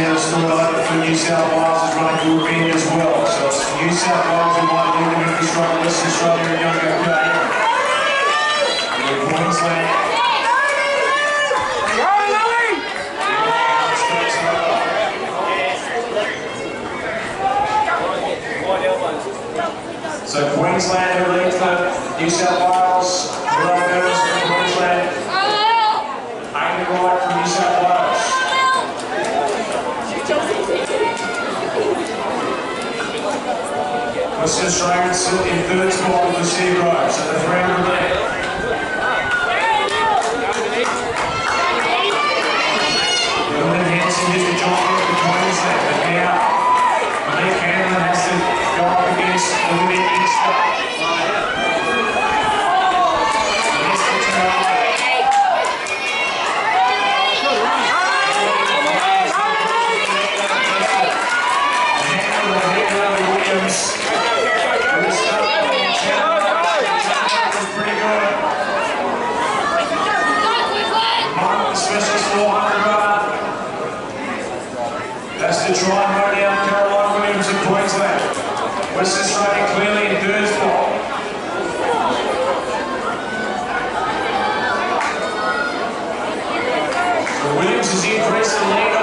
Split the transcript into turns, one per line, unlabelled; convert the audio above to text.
out of Stoilova for New South Wales is running good bend as well. So it's New South Wales who might lead them into Australia, Western Australia and Younger Bay. And Queensland. So Queensland who lead for New South Wales, Hilal from Queensland, Hayley Wright from New South Wales. Western Australia still in third spot with Lucia Groves at the 300 lead. Lillian and Hanssen is the champion for Queensland, but now Monique has to go up against Olivia Inkster. That's the try and run out Caroline Williams of Queensland. Western Australia clearly in third spot. So Williams has increased the lead